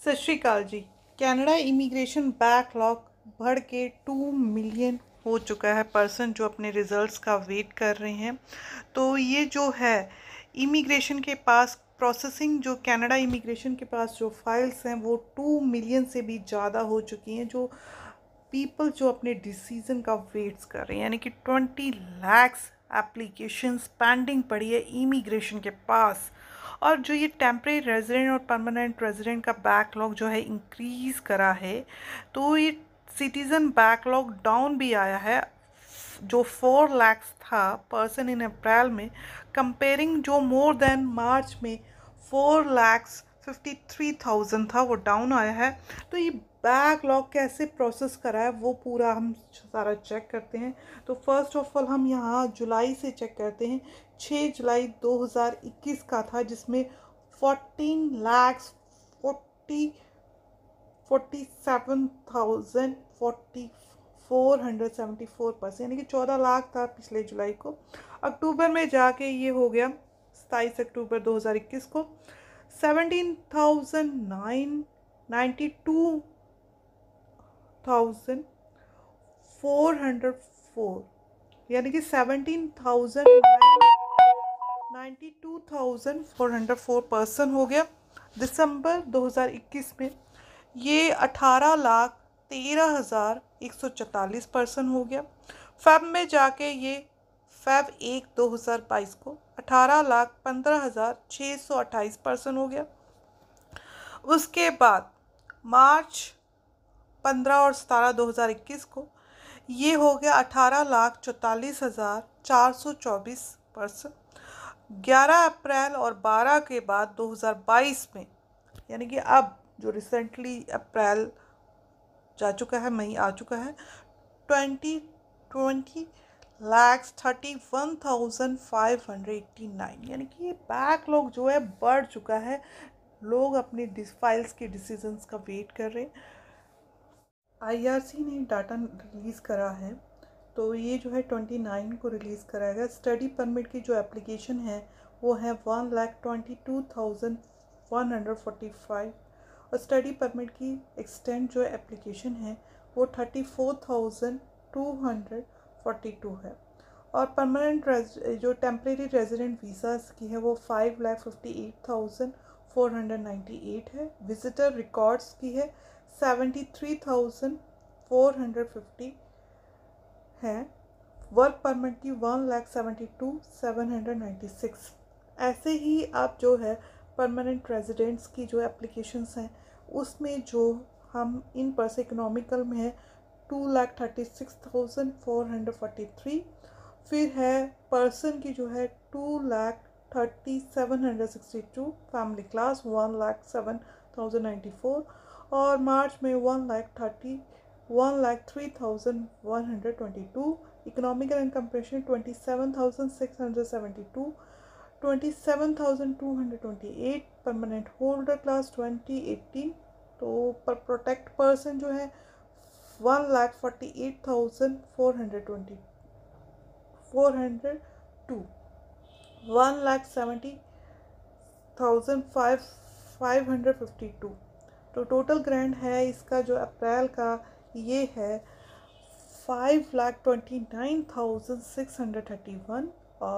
सत श्री अकाल जी। Canada immigration backlog बढ़ के 2 मिलियन हो चुका है पर्सन जो अपने रिजल्ट्स का वेट कर रहे हैं। तो ये जो है इमिग्रेशन के पास प्रोसेसिंग, जो कनाडा इमिग्रेशन के पास जो फाइल्स हैं वो 2 मिलियन से भी ज़्यादा हो चुकी हैं, जो पीपल जो अपने डिसीज़न का वेट्स कर रहे हैं, यानी कि 20 लैक्स एप्लीकेशंस पेंडिंग पड़ी है इमिग्रेशन के पास। और जो ये टेम्परेरी रेजिडेंट और परमानेंट रेजिडेंट का बैकलॉग जो है इंक्रीज़ करा है, तो ये सिटीज़न बैकलॉग डाउन भी आया है, जो 4 लैक्स था पर्सन इन अप्रैल में, कंपेयरिंग जो मोर देन मार्च में 4,53,000 था, वो डाउन आया है। तो ये बैकलॉग कैसे प्रोसेस करा है वो पूरा हम सारा चेक करते हैं। तो फर्स्ट ऑफ ऑल हम यहाँ जुलाई से चेक करते हैं। 6 जुलाई 2021 का था, जिसमें 14 लैक्स 47,474 पर्सन, यानी कि 14 लाख था पिछले जुलाई को। अक्टूबर में जाके ये हो गया 27 अक्टूबर 2021 को 17,992,404, यानी कि 17,992,404 पर्सन हो गया। दिसंबर 2021 में ये 18,13,144 पर्सन हो गया। फेब में जाके ये फेब 1 2022 को 18,15,628 पर्सन हो गया। उसके बाद मार्च 15 और 17 2021 को ये हो गया 18,44,424 पर्सन। 11 अप्रैल और 12 के बाद 2022 में, यानी कि अब जो रिसेंटली अप्रैल जा चुका है, मई आ चुका है, 20,31,589, यानी कि ये बैकलॉग जो है बढ़ चुका है। लोग अपनी फाइल्स के डिसीजंस का वेट कर रहे हैं। आईआरसी ने डाटा रिलीज़ करा है, तो ये जो है 29 को रिलीज़ कराएगा। स्टडी परमिट की जो एप्लीकेशन है वो है 1,22,145, और स्टडी परमिट की एक्सटेंड जो एप्लीकेशन है वो 34,242 है। और परमानेंट जो टेम्परेरी रेजिडेंट वीज़ास की है वो 5,58,498 है। विजिटर रिकॉर्ड्स की है 73,450 है। वर्क परमिट की 1,72,796। ऐसे ही आप जो है परमानेंट रेजिडेंट्स की जो एप्लीकेशंस हैं उसमें जो हम इन पर्सन इकोनॉमिकल में है 2,36,443। फिर है पर्सन की जो है 2,30,762। Family class 1,07,094। और मार्च में 1,03,122। Economical and compression 27,672। 27,228। Permanent holder class 2018। तो पर प्रोटेक्ट पर्सन जो है 1,48,402। 1,70,552। तो टोटल ग्रांट है इसका जो अप्रैल का ये है 5,29,631 और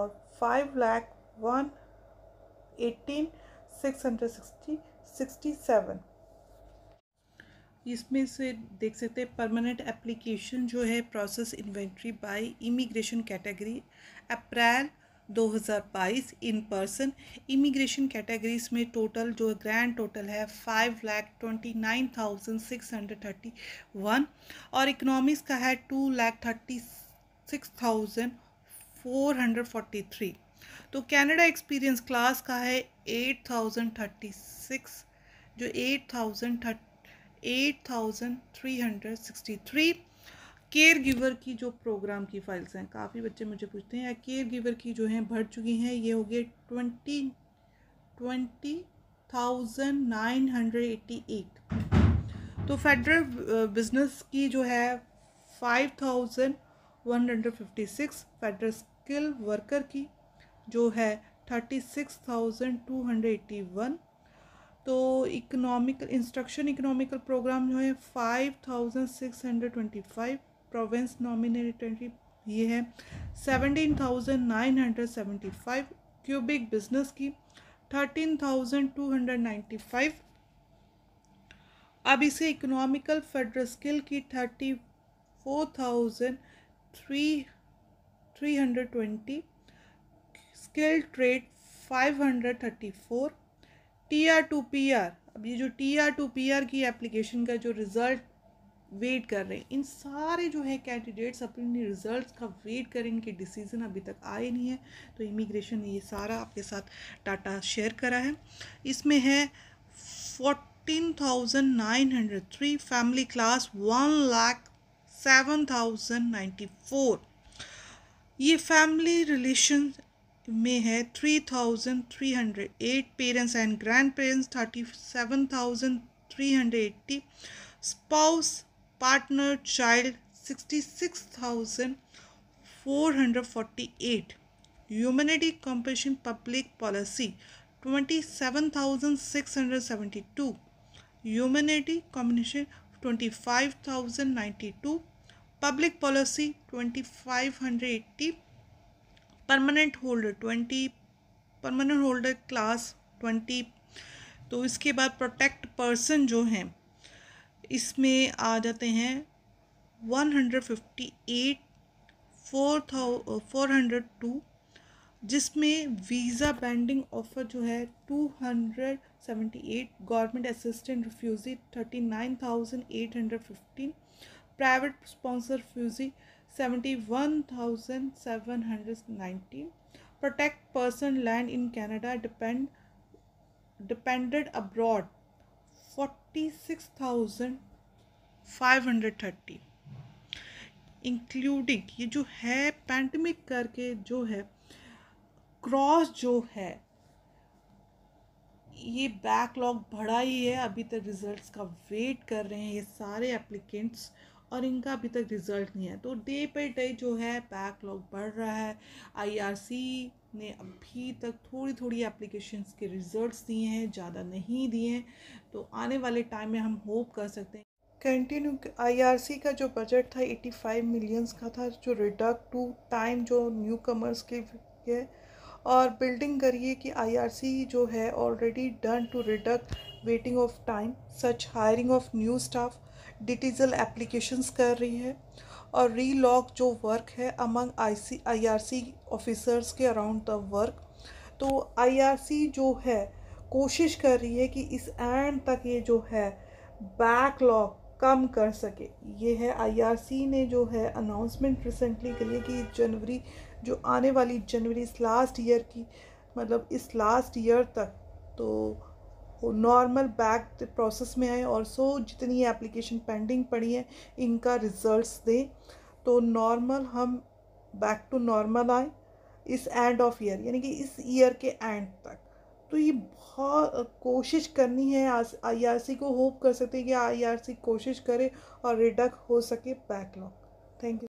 5,18,667। इसमें से देख सकते हैं परमानेंट एप्लीकेशन जो है process inventory by immigration category April 2022 in person. Immigration categories में टोटल जो ग्रैंड टोटल है 5,29,631 और इकोनॉमिक्स का है 2,36,443। तो कनाडा एक्सपीरियंस क्लास का है 8,036, जो 8,363। केयर गिवर की जो प्रोग्राम की फाइल्स हैं, काफ़ी बच्चे मुझे पूछते हैं केयर गिवर की जो हैं बढ़ चुकी हैं, ये हो गए 20,988। तो फेडरल बिजनेस की जो है 5,156। फेडरल स्किल वर्कर की जो है 36,281। तो इकोनॉमिकल प्रोग्राम जो है 5625, प्रोविंस नॉमिनेटेड ये है 17,975, क्यूबिक बिजनेस की 13,295। अब इसे इकोनॉमिकल फेडरल स्किल की 34,320, स्किल ट्रेड 534, TR2PR। अब ये जो TR2PR की एप्लीकेशन का जो रिज़ल्ट वेट कर रहे हैं, इन सारे जो है कैंडिडेट्स अपने रिजल्ट्स का वेट करें, इनके डिसीजन अभी तक आए नहीं है। तो इमिग्रेशन ने ये सारा आपके साथ डाटा शेयर करा है। इसमें है 14,903, फैमिली क्लास 1,07,094, ये फैमिली रिलेशन में है 3,308, parents and grandparents 37,380, spouse partner child 66,448, humanity compassion public policy 27,672, humanity communication 25,092, public policy 2,580, permanent holder class 20। तो इसके बाद प्रोटेक्ट पर्सन जो हैं इसमें आ जाते हैं 158, 402, जिसमें वीज़ा बेंडिंग ऑफर जो है 278, government assistant refugee 39,815, private sponsor refugee 71,719, protect person land in Canada dependent abroad 46,530, including ये जो है पैंडमिक करके जो है क्रॉस जो है ये बैकलॉग बढ़ा ही है। अभी तक रिजल्ट्स का वेट कर रहे हैं ये सारे एप्लीकेंट्स और इनका अभी तक रिज़ल्ट नहीं है। तो डे पे डे जो है बैकलॉग बढ़ रहा है। IRC ने अभी तक थोड़ी थोड़ी एप्लीकेशंस के रिज़ल्ट्स दिए हैं, ज़्यादा नहीं दिए हैं। तो आने वाले टाइम में हम होप कर सकते हैं कंटिन्यू। IRC का जो बजट था 85 मिलियंस का था, जो रिडक्ट टू टाइम जो न्यू कमर्स के है, और बिल्डिंग करिए कि IRC जो है already done to reduct waiting of time, such hiring of new staff, digital applications कर रही है, और रीलॉक जो वर्क है अमंग IRC ऑफिसर्स के अराउंड द वर्क। तो IRC जो है कोशिश कर रही है कि इस एंड तक ये जो है बैकलॉग कम कर सके। ये है IRC ने जो है अनाउंसमेंट रिसेंटली करी है कि जनवरी जो आने वाली जनवरी इस लास्ट ईयर की, मतलब इस लास्ट ईयर तक तो नॉर्मल बैक प्रोसेस में आए, और सो जितनी एप्लीकेशन पेंडिंग पड़ी है इनका रिजल्ट्स दें, तो नॉर्मल हम बैक टू नॉर्मल आए इस एंड ऑफ ईयर, यानी कि इस ईयर के एंड तक। तो ये बहुत कोशिश करनी है। IRC को होप कर सकते हैं कि IRC कोशिश करे और रिडक्ट हो सके बैकलॉग। Thank you.